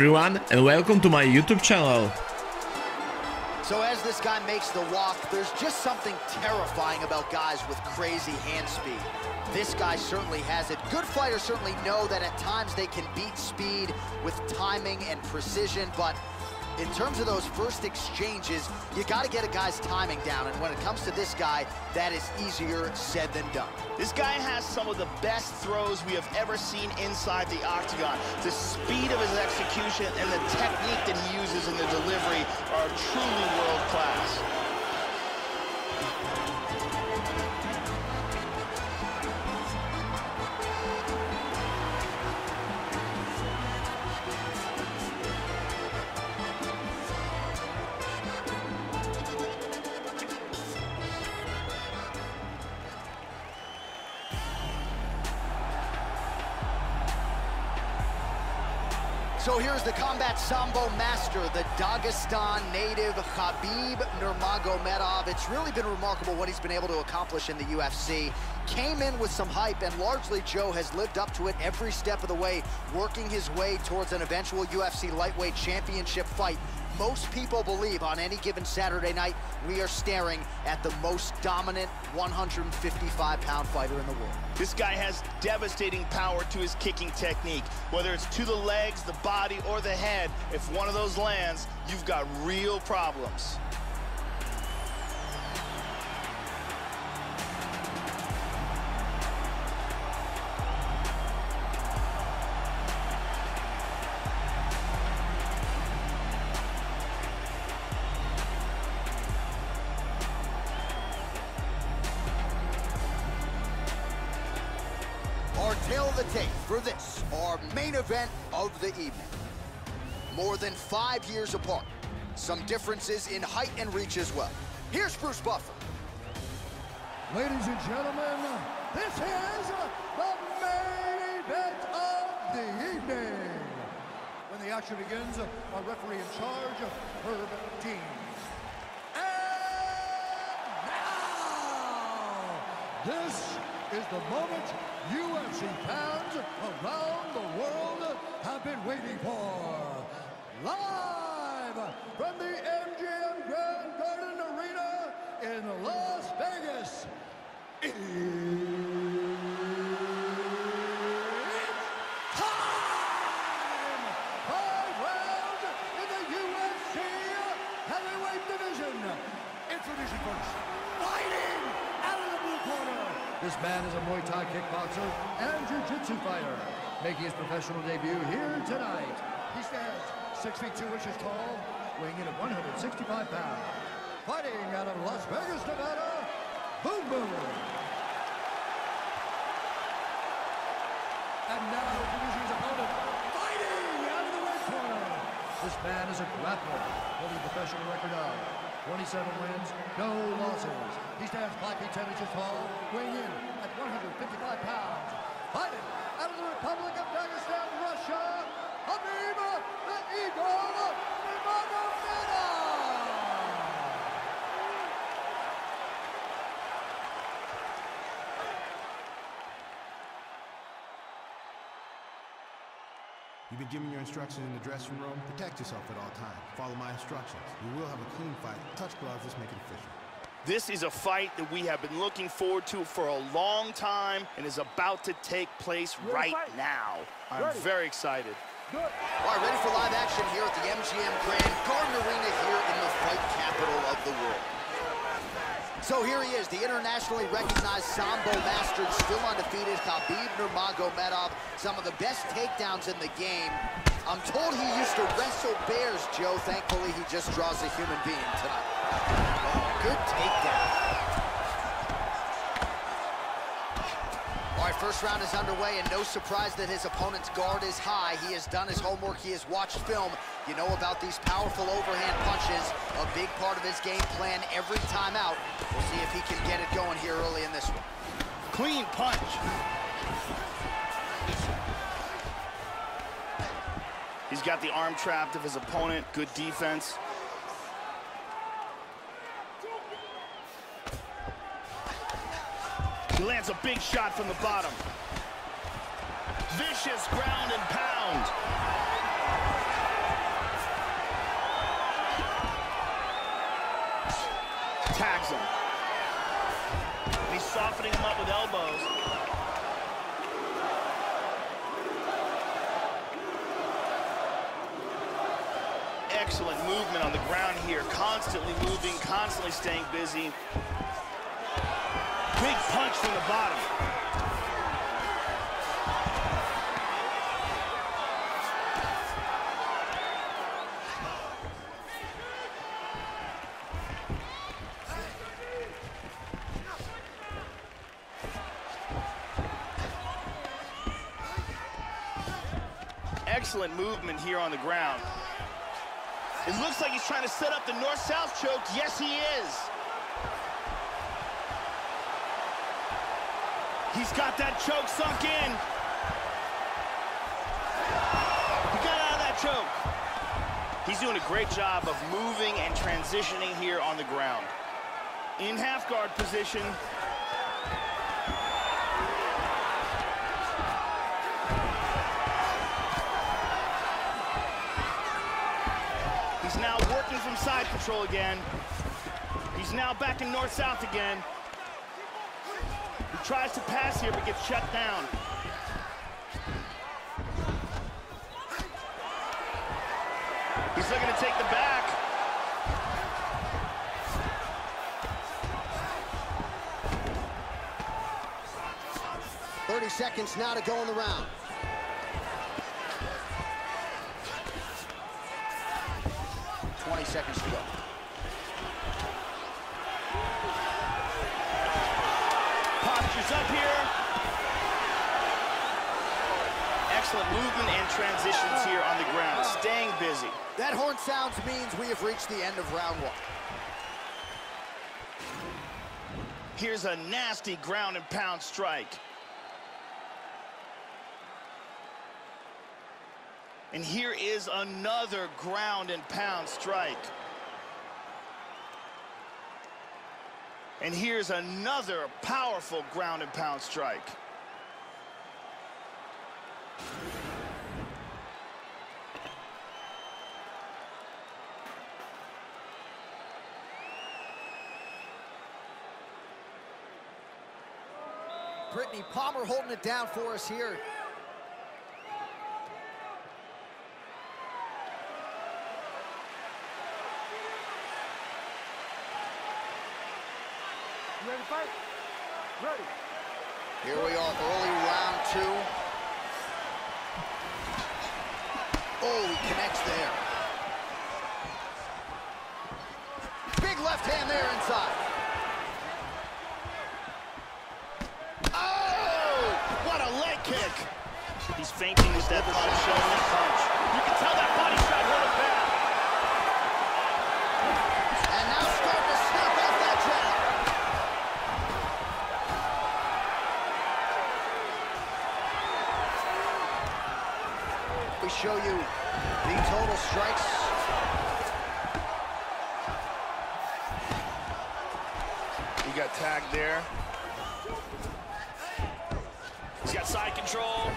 everyone, and welcome to my YouTube channel. So as this guy makes the walk, there's just something terrifying about guys with crazy hand speed. This guy certainly has it. Good fighters certainly know that at times they can beat speed with timing and precision, but in terms of those first exchanges, you got to get a guy's timing down, and when it comes to this guy, that is easier said than done. This guy has some of the best throws we have ever seen inside the octagon. The speed of his execution and the technique that he uses in the delivery are truly world class. So here's the Combat Sambo master, the Dagestan native Khabib Nurmagomedov. It's really been remarkable what he's been able to accomplish in the UFC. Came in with some hype, and largely Joe has lived up to it every step of the way, working his way towards an eventual UFC lightweight championship fight. Most people believe on any given Saturday night, we are staring at the most dominant 155-pound fighter in the world. This guy has devastating power to his kicking technique. Whether it's to the legs, the body, or the head, if one of those lands, you've got real problems. Our tail of the tape for this, our main event of the evening. More than 5 years apart. Some differences in height and reach as well. Here's Bruce Buffer. Ladies and gentlemen, this is the main event of the evening. When the action begins, our referee in charge, Herb Dean. And now, this is the moment UFC fans around the world have been waiting for. Live from the MGM Grand Garden Arena in Las Vegas. It's time! 5 rounds in the UFC heavyweight division. Introducing first, fighting out of the blue corner. This man is a Muay Thai kickboxer and jiu-jitsu fighter, making his professional debut here tonight. He stands 6 feet 2 inches tall, weighing in at 165 pounds. Fighting out of Las Vegas, Nevada, Boom Boom. And now introducing his opponent, fighting out of the red corner. This man is a grappler, holding a professional record of 27 wins, no losses. He stands 5 feet 10 inches tall, weighing in at 155 pounds. Fighting out of the Republic of Dagestan, Russia, Khabib the Eagle Nurmagomedov. You've been given your instructions in the dressing room. Protect yourself at all times. Follow my instructions. You will have a clean fight. Touch gloves. Let's make it official. This is a fight that we have been looking forward to for a long time and is about to take place right now. I'm very excited. All right, ready for live action here at the MGM Grand Garden Arena here in the fight capital of the world. So here he is, the internationally recognized Sambo master, still undefeated, Khabib Nurmagomedov. Some of the best takedowns in the game. I'm told he used to wrestle bears, Joe. Thankfully, he just draws a human being tonight. Oh, good takedown. All right, first round is underway, and no surprise that his opponent's guard is high. He has done his homework. He has watched film. You know about these powerful overhand punches, a big part of his game plan every time out. We'll see if he can get it going here early in this one. Clean punch. He's got the arm trapped of his opponent. Good defense. He lands a big shot from the bottom. Vicious ground and pound. Tags him. And he's softening him up with elbows. Excellent movement on the ground here. Constantly moving, constantly staying busy. Big punch from the bottom. Excellent movement here on the ground. It looks like he's trying to set up the north-south choke. Yes, he is. He's got that choke sunk in. He got out of that choke. He's doing a great job of moving and transitioning here on the ground. In half guard position. He's now working from side control again. He's now back in north-south again. He tries to pass here, but gets shut down. He's looking to take the back. "30 seconds now to go in the round. Seconds to go. Posture's up here. Excellent movement and transitions here on the ground, staying busy. That horn sounds means we have reached the end of round one. Here's a nasty ground and pound strike. And here is another ground and pound strike. And here's another powerful ground and pound strike. Brittany Palmer holding it down for us here. Ready to fight? Ready. Here we are, early round two. Oh, he connects there. Big left hand there inside. Oh, what a leg kick. He's feinting with that punch, showing that punch. You can tell that body shot hurt him bad. And now starting to sneak off that jab. We show you the total strikes. He got tagged there. He's got side control.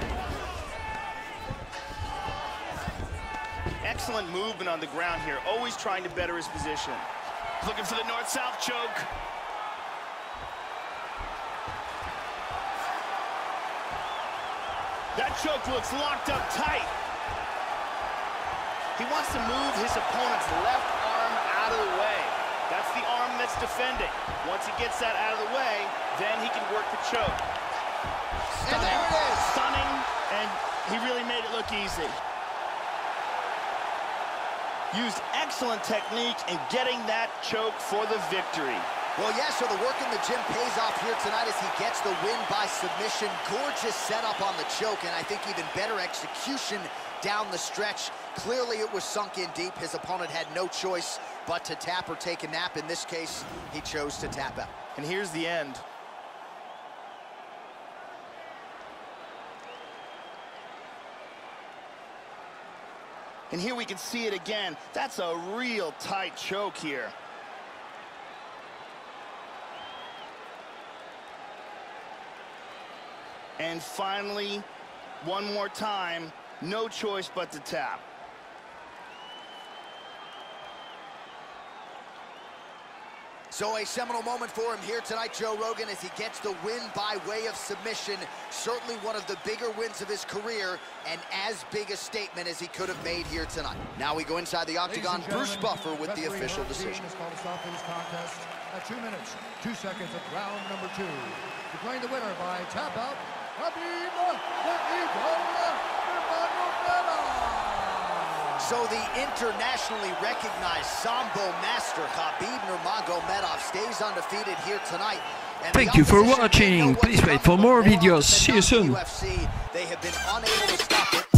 Excellent movement on the ground here, always trying to better his position. Looking for the north-south choke. That choke looks locked up tight. He wants to move his opponent's left arm out of the way. That's the arm that's defending. Once he gets that out of the way, then he can work the choke. And there it is. Stunning, and he really made it look easy. Used excellent technique in getting that choke for the victory. Well, yeah, so the work in the gym pays off here tonight as he gets the win by submission. Gorgeous setup on the choke, and I think even better execution down the stretch. Clearly, it was sunk in deep. His opponent had no choice but to tap or take a nap. In this case, he chose to tap out. And here's the end. And here we can see it again. That's a real tight choke here. And finally, one more time, no choice but to tap. So a seminal moment for him here tonight, Joe Rogan, as he gets the win by way of submission. Certainly one of the bigger wins of his career, and as big a statement as he could have made here tonight. Now we go inside the octagon. Bruce Buffer with the official decision. Is called to stop this contest at 2 minutes, 2 seconds of round number 2. Declaring the winner by tap out, Khabib the Eagle Nurmagomedov. So the internationally recognized Sambo master Khabib Nurmagomedov stays undefeated here tonight. And thank you for watching. Please wait for more videos. See you soon. UFC, they have been unable to stop it.